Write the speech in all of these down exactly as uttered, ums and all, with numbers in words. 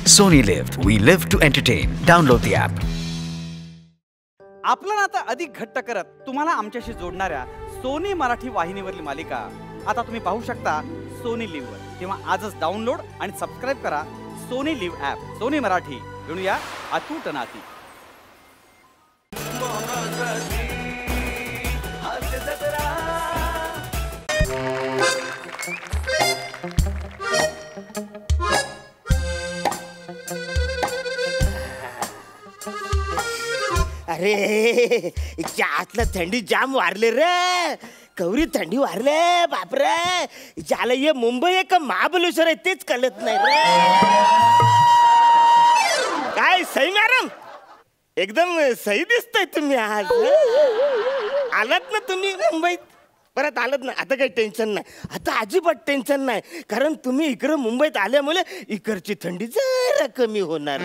Sony Live. We live to entertain. Download the app. आपलं नातं अधिक घट्ट करत तुम्हाला आमच्याशी जोडणाऱ्या सोनी मराठी वाहिनीवरील मालिका आता तुम्ही पाहू शकता सोनी लिव्ह वर. तेव्हा आजच डाउनलोड आणि सबस्क्राइब करा Sony LIV app. Sony Marathi जणूया अतूट नाती. अरे इतक्या आतला थंडी जाम वारले रे. कवरी थंडी वारले बापरे. ज्याला ये मुंबई आहे का महाबलेश्वर आहे तेच कळत नाही रे. काय सई मॅडम एकदम सही दिसताय तुम्ही आज. आलात ना तुम्ही मुंबईत परत आलात ना. आता काही टेन्शन नाही. आता अजिबात टेन्शन नाही कारण तुम्ही इकडं मुंबईत आल्यामुळे इकडची थंडी जरा कमी होणार.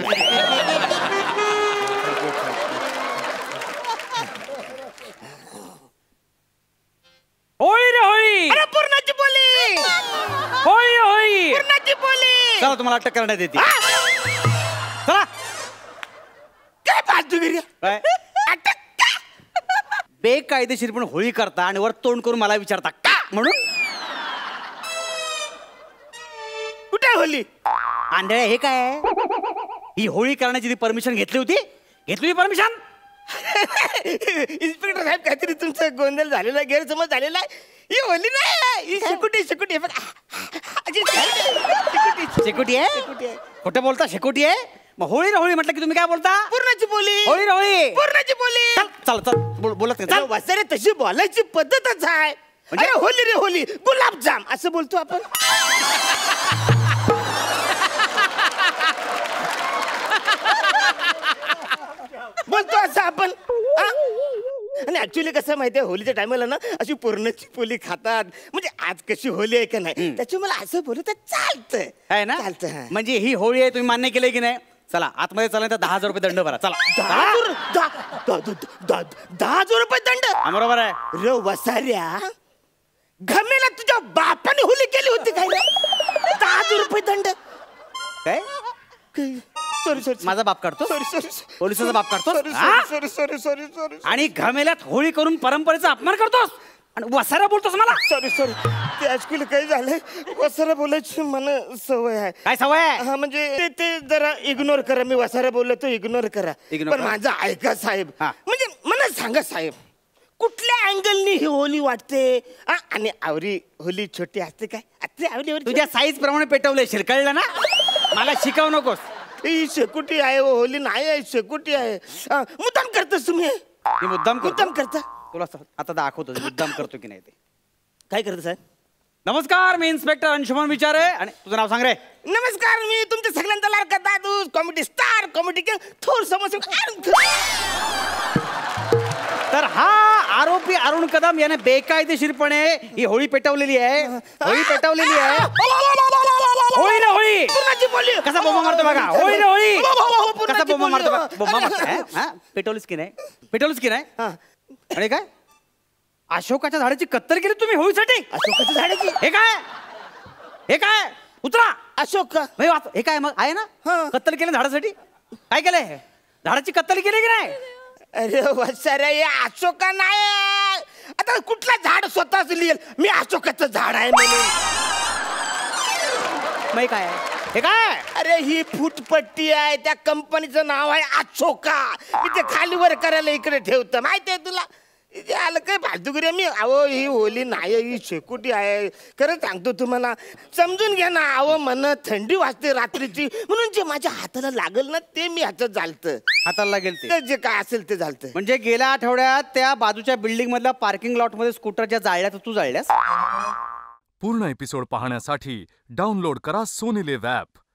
होळी रे होळी. अरे पूर्णाची बोली. होळी होळी. पूर्णाची बोली. चला तुम्हाला अटक करण्यात येते. चला काय फालतूगिरी. काय अटक का? बेकायदेशीर पण होळी करता आणि वर तोंड करून मला विचारता का म्हणून. कुठे होली आंधळ्या हे काय ही होळी करण्याची परमिशन घेतली होती. घेतली परमिशन. इन्स्पेक्टर साहेब काहीतरी तुमचा गोंधळ झालेला गैरसमज झालेला आहे. ही होली नाही ही शेकुटी शेकुटी शेकोटी आहे. खोटं बोलता शेकोटी आहे. मग होळी रे होळी म्हटलं की तुम्ही काय बोलता. पूर्णाची बोली. होळी रे होळी. पूर्णाची बोली. चल चल बोल बोलत चल वसरे तशी बोलायची पद्धतच आहे. अरे होली रे होली गुलाबजाम असं बोलतो आपण. बोलतो असं आपण. आणि ऍक्च्युली कसं माहितीये होलीच्या टायमाला ना अशी पूर्णाची पोली खातात. म्हणजे आज कशी होली आहे का नाही त्याची मला असं बोलत चालतंय आहे ना. चालतं. म्हणजे ही होळी आहे तुम्ही मान्य केलंय की नाही. चला आतमध्ये चला तर दहा हजार रुपये दंड भरा. चला दहा हजार दहा- दहा- दहा- दहा हजार रुपये दंड. हा, बरोबर आहे. र वसाऱ्या घमेला तुझ्या बापाने होली केली होती काय रे. दहा हजार रुपये दंड. काय सॉरी सॉरी माझा बाप काढतो. सॉरी सॉरी पोलिसाचा बाप काढतो. सॉरी हा? सॉरी सॉरी सॉरी सॉरी आणि घमेल्यात होळी करून परंपरेचा अपमान करतोस आणि वसारा बोलतोस मला. सॉरी सॉरी ते ऍक्च्युली काही झालंय. वसारा बोलायची मला सवय आहे. काय सवय आहे. हा म्हणजे ते ते जरा इग्नोर करा. मी वसारा बोललो तो इग्नोर करा. Ignore पण करा. माझं ऐका साहेब. हा. म्हणजे मला सांगा साहेब कुठल्या अँगलनी ही होली वाटते. हा, आणि आवरी होली छोटी असते काय असते आवरी आवरी तुझ्या साईज प्रमाणे पेटवले शिरकळलं ना. मला शिकवू नकोस. ही शेकुटी आहे हो, होली नाही आहे शेकुटी आहे. हा, मुद्दाम करतोस तुम्ही. मी मुद्दाम करतो. मुद्दाम करता. तुला स- आता दाखवतो मुद्दाम करतो की नाही ते. काय करतो साहेब. नमस्कार मी इन्स्पेक्टर अंशुमन विचारे. आणि तुझं नाव सांग रे. नमस्कार मी तुमच्या सगळ्यांचा लाडका दादू कॉमेडी स्टार कॉमेडी थोर समोर. तर हा आरोपी अरुण कदम याने बेकायदेशीरपणे ही होळी पेटवलेली आहे. होळी पेटवलेली आहे. होळी ना होळी. पूर्णाची बोली. कसा बोंबा मारतो बघा. होळी ना होळी. पूर्णाची कसा बोंबा बोली. मारतो बघा. बोंबा अरे, मारतो. हा पेटवलीस की नाही. पेटवलीस की नाही. हा. आणि काय अशोकाच्या झाडाची कत्तल केली तुम्ही होळीसाठी. अशोकाच्या झाडाची. हे काय हे काय उतरा. अशोक का नाही वाच- हे काय मग आहे ना. हा. कत्तल केलं झाडासाठी. काय केलंय झाडाची कत्तल केली की नाही. अरे वत्सरे हे अशोका नाही. आता कुठला झाड स्वतःच लिहिल मी अशोकाचं झाड आहे म्हणून. मग काय आहे? हे काय अरे ही फुटपट्टी आहे त्या कंपनीचं नाव आहे अशोका. मी ते खाली वर करायला इकडे ठेवतं माहितीये तुला. इथे आलं काय फालतूगिरी. मी अहो ही होली नाही ही शेकुटी आहे. खरं सांगतो तुम्हाला समजून घ्या ना. अहो मन थंडी वाजते रात्रीची म्हणून जे माझ्या हाताला लागल ना ते मी ह्याचं झालतं. हाताला लागेल ते. ते जे काय असेल ते झालतं. म्हणजे गेल्या आठवड्यात त्या बाजूच्या बिल्डिंग मधल्या पार्किंग लॉट मध्ये स्कूटरच्या जाळल्या तर तू जाळल्यास. पूर्ण एपिसोड पाहण्यासाठी डाउनलोड करा सोनी लिव्ह ॲप.